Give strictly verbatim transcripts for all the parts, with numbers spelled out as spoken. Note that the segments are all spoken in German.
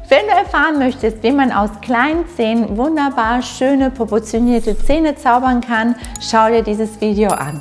Wenn du erfahren möchtest, wie man aus kleinen Zähnen wunderbar schöne, proportionierte Zähne zaubern kann, schau dir dieses Video an.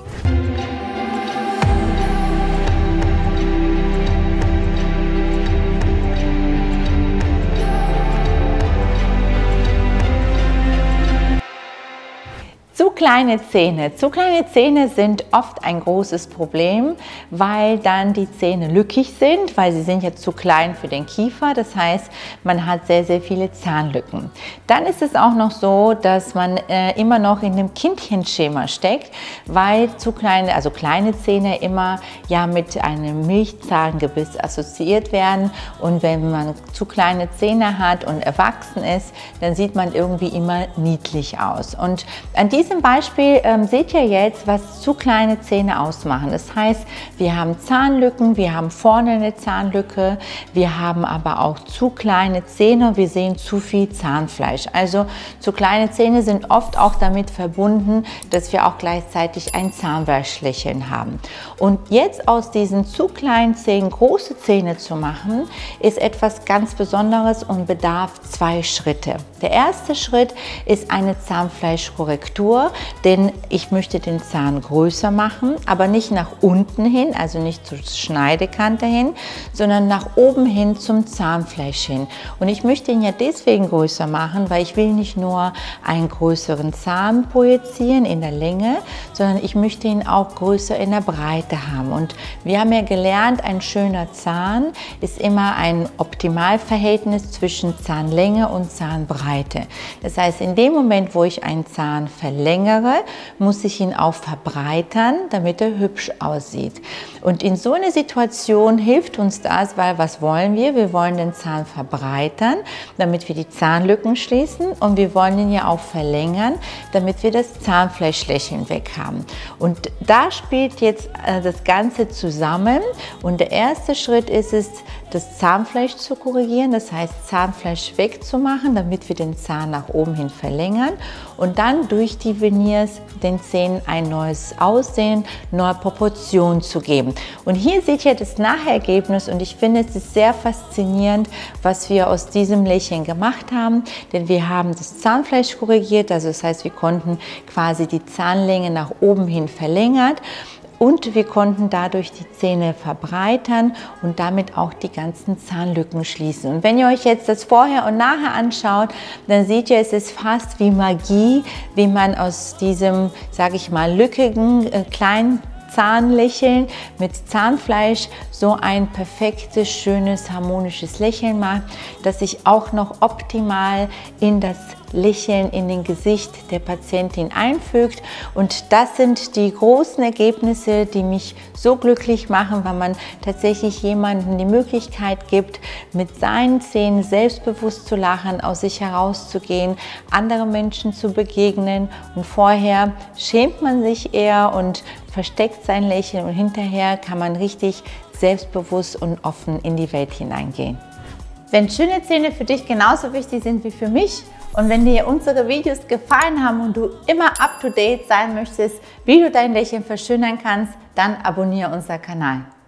Zu kleine Zähne. Zu kleine Zähne sind oft ein großes Problem, weil dann die Zähne lückig sind, weil sie sind ja zu klein für den Kiefer. Das heißt, man hat sehr, sehr viele Zahnlücken. Dann ist es auch noch so, dass man äh, immer noch in dem Kindchenschema steckt, weil zu kleine, also kleine Zähne immer ja mit einem Milchzahngebiss assoziiert werden. Und wenn man zu kleine Zähne hat und erwachsen ist, dann sieht man irgendwie immer niedlich aus. Und an diesem In diesem Beispiel ähm, seht ihr jetzt, was zu kleine Zähne ausmachen. Das heißt, wir haben Zahnlücken, wir haben vorne eine Zahnlücke, wir haben aber auch zu kleine Zähne, wir sehen zu viel Zahnfleisch. Also zu kleine Zähne sind oft auch damit verbunden, dass wir auch gleichzeitig ein Zahnfleischlächeln haben. Und jetzt aus diesen zu kleinen Zähnen große Zähne zu machen, ist etwas ganz Besonderes und bedarf zwei Schritte. Der erste Schritt ist eine Zahnfleischkorrektur. Denn ich möchte den Zahn größer machen, aber nicht nach unten hin, also nicht zur Schneidekante hin, sondern nach oben hin zum Zahnfleisch hin. Und ich möchte ihn ja deswegen größer machen, weil ich will nicht nur einen größeren Zahn projizieren in der Länge, sondern ich möchte ihn auch größer in der Breite haben. Und wir haben ja gelernt, ein schöner Zahn ist immer ein Optimalverhältnis zwischen Zahnlänge und Zahnbreite. Das heißt, in dem Moment, wo ich einen Zahn verlängere, Längere, muss ich ihn auch verbreitern, damit er hübsch aussieht. Und in so einer Situation hilft uns das, weil was wollen wir? Wir wollen den Zahn verbreitern, damit wir die Zahnlücken schließen, und wir wollen ihn ja auch verlängern, damit wir das Zahnfleischlächeln weg haben. Und da spielt jetzt das Ganze zusammen, und der erste Schritt ist es, das Zahnfleisch zu korrigieren, das heißt Zahnfleisch wegzumachen, damit wir den Zahn nach oben hin verlängern, und dann durch die Veneers den Zähnen ein neues Aussehen, neue Proportionen zu geben. Und hier seht ihr das Nachergebnis, und ich finde, es ist sehr faszinierend, was wir aus diesem Lächeln gemacht haben, denn wir haben das Zahnfleisch korrigiert, also das heißt, wir konnten quasi die Zahnlänge nach oben hin verlängert. Und wir konnten dadurch die Zähne verbreitern und damit auch die ganzen Zahnlücken schließen. Und wenn ihr euch jetzt das Vorher und Nachher anschaut, dann seht ihr, es ist fast wie Magie, wie man aus diesem, sage ich mal, lückigen, äh, kleinen Zahnlächeln mit Zahnfleisch so ein perfektes, schönes, harmonisches Lächeln macht, das sich auch noch optimal in das Lächeln in den Gesicht der Patientin einfügt. Und das sind die großen Ergebnisse, die mich so glücklich machen, weil man tatsächlich jemandem die Möglichkeit gibt, mit seinen Zähnen selbstbewusst zu lachen, aus sich herauszugehen, anderen Menschen zu begegnen. Und vorher schämt man sich eher und versteckt sein Lächeln, und hinterher kann man richtig selbstbewusst und offen in die Welt hineingehen. Wenn schöne Zähne für dich genauso wichtig sind wie für mich, und wenn dir unsere Videos gefallen haben und du immer up to date sein möchtest, wie du dein Lächeln verschönern kannst, dann abonniere unseren Kanal.